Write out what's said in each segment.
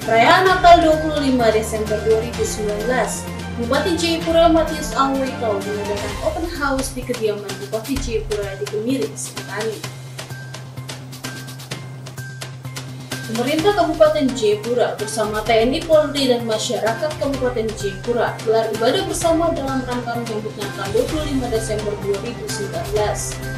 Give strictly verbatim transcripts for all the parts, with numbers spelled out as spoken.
Perayaan Natal dua puluh lima Desember dua ribu sembilan belas, Bupati Jayapura Matius Alwaitau mengadakan open house di kediaman Bupati Jayapura di Kemiri, Sentani. Pemerintah Kabupaten Jayapura bersama T N I Polri dan masyarakat Kabupaten Jayapura gelar ibadah bersama dalam rangka menyambut Natal dua puluh lima Desember dua ribu sembilan belas.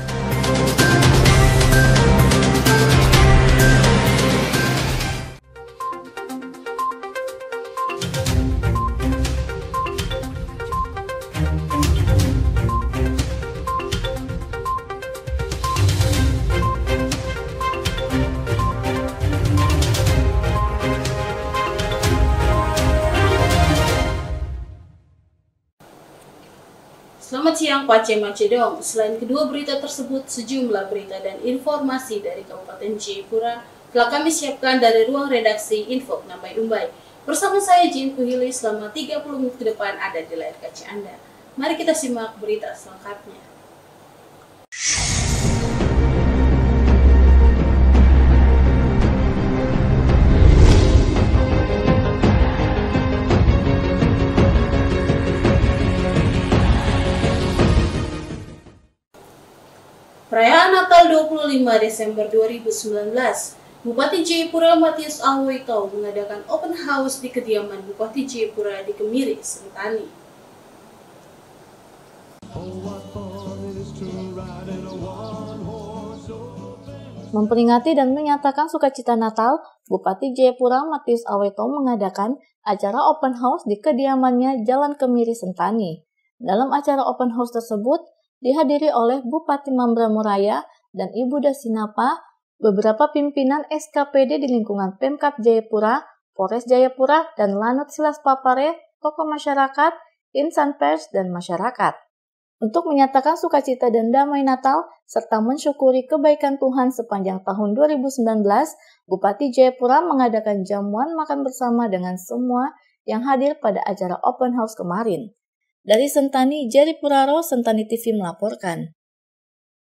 Selamat siang Pak Macedong. Selain kedua berita tersebut, sejumlah berita dan informasi dari Kabupaten Jayapura telah kami siapkan dari ruang redaksi Info Nambai Umbai. Bersama saya Jin Kuhili selama tiga puluh menit ke depan ada di layar kaca Anda. Mari kita simak berita selengkapnya. Perayaan Natal dua puluh lima Desember dua ribu sembilan belas, Bupati Jayapura Matius Alwaitau mengadakan open house di kediaman Bupati Jayapura di Kemiri, Sentani. Memperingati dan menyatakan sukacita Natal, Bupati Jayapura Matius Alwaitau mengadakan acara open house di kediamannya Jalan Kemiri, Sentani. Dalam acara open house tersebut, dihadiri oleh Bupati Mambramo Raya dan Ibu Dasinapa, beberapa pimpinan S K P D di lingkungan Pemkab Jayapura, Polres Jayapura, dan Lanut Silas Papare, tokoh masyarakat, insan pers, dan masyarakat. Untuk menyatakan sukacita dan damai Natal, serta mensyukuri kebaikan Tuhan sepanjang tahun dua ribu sembilan belas, Bupati Jayapura mengadakan jamuan makan bersama dengan semua yang hadir pada acara open house kemarin. Dari Sentani, Jari Puraro, Sentani T V melaporkan.